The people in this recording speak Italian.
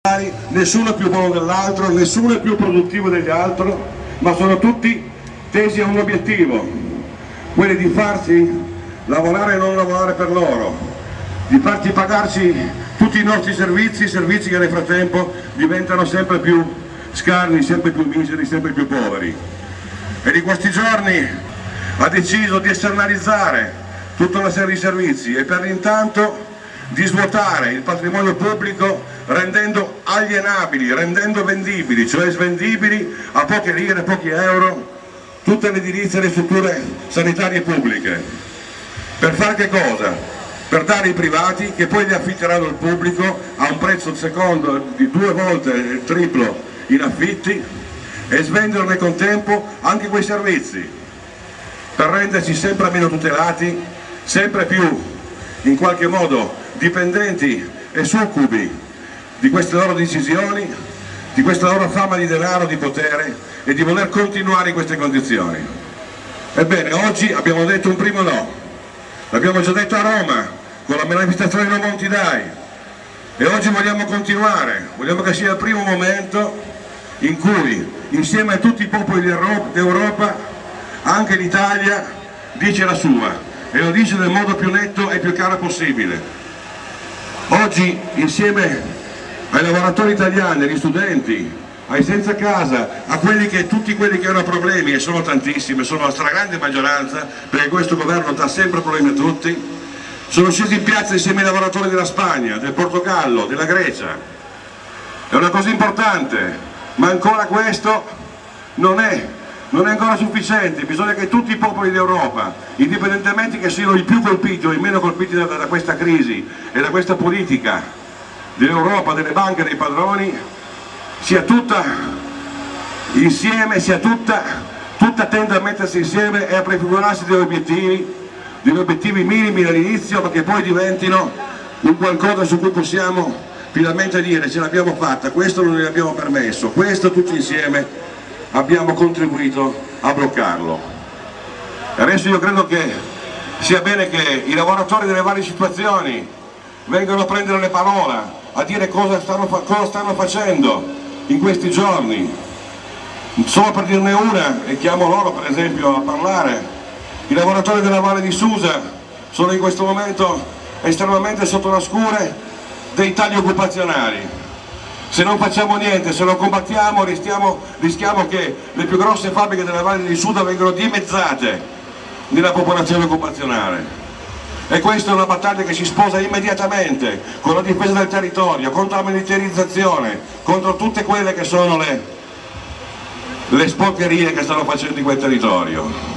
Nessuno è più buono dell'altro, nessuno è più produttivo degli altri, ma sono tutti tesi a un obiettivo, quello di farci lavorare e non lavorare per loro, di farci pagarci tutti i nostri servizi che nel frattempo diventano sempre più scarni, sempre più miseri, sempre più poveri. E di questi giorni ha deciso di esternalizzare tutta una serie di servizi e per l'intanto di svuotare il patrimonio pubblico rendendo alienabili, rendendo vendibili, cioè svendibili a poche lire, pochi euro, tutte le edilizie e le strutture sanitarie pubbliche. Per fare che cosa? Per dare ai privati che poi li affitteranno al pubblico a un prezzo al secondo di 2 volte il triplo in affitti e svendere nel contempo anche quei servizi per renderci sempre meno tutelati, sempre più in qualche modo dipendenti e succubi di queste loro decisioni, di questa loro fama di denaro, di potere e di voler continuare in queste condizioni. Ebbene, oggi abbiamo detto un primo no, l'abbiamo già detto a Roma con la manifestazione No Monti Dai e oggi vogliamo continuare, vogliamo che sia il primo momento in cui insieme a tutti i popoli d'Europa anche l'Italia dice la sua e lo dice nel modo più netto e più chiaro possibile. Oggi insieme ai lavoratori italiani, agli studenti, ai senza casa, a tutti quelli che hanno problemi, e sono tantissimi, sono la stragrande maggioranza, perché questo governo dà sempre problemi a tutti, sono scesi in piazza insieme ai lavoratori della Spagna, del Portogallo, della Grecia. È una cosa importante, ma ancora questo non è ancora sufficiente. Bisogna che tutti i popoli d'Europa, indipendentemente che siano i più colpiti o i meno colpiti da questa crisi e da questa politica dell'Europa, delle banche, dei padroni, sia tutta insieme, tutta tende a mettersi insieme e a prefigurarsi degli obiettivi minimi dall'inizio, perché poi diventino un qualcosa su cui possiamo finalmente dire ce l'abbiamo fatta, questo non ne abbiamo permesso, questo tutti insieme abbiamo contribuito a bloccarlo. Adesso io credo che sia bene che i lavoratori delle varie situazioni vengano a prendere le parole, a dire cosa stanno facendo in questi giorni. Solo per dirne una, e chiamo loro per esempio a parlare, i lavoratori della Valle di Susa sono in questo momento estremamente sotto la scure dei tagli occupazionali. Se non facciamo niente, se non combattiamo, rischiamo che le più grosse fabbriche della Valle di Susa vengano dimezzate nella popolazione occupazionale. E questa è una battaglia che si sposa immediatamente con la difesa del territorio, contro la militarizzazione, contro tutte quelle che sono le sporcherie che stanno facendo in quel territorio.